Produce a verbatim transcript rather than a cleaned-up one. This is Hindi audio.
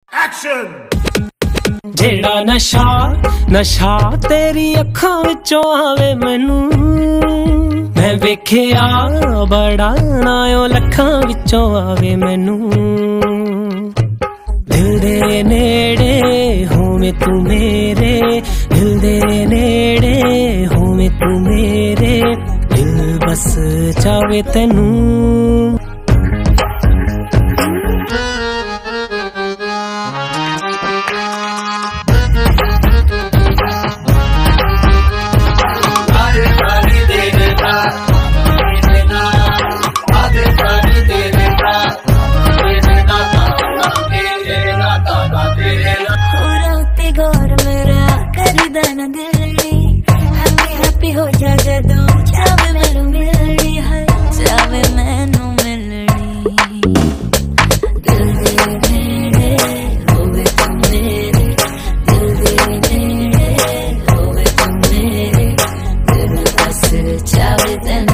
एक्शन। जेड़ा नशा नशा तेरी अखां विचों आवे मैनू, मैं वेखिया बड़ा नायो लखां विचों आवे मैनू। दिल दे नेड़े होवे तू मेरे, दिल दे नेड़े होवे तू मेरे, दिल बस चावे तेनू। हैप्पी हो जा जदों चावे मैनू मिलनी है, चावे मैनू मिलनी। दिल दे नेड़े होवे तू मेरे, दिल दे नेड़े होवे तू मेरे, दिल बस चावे तेनू।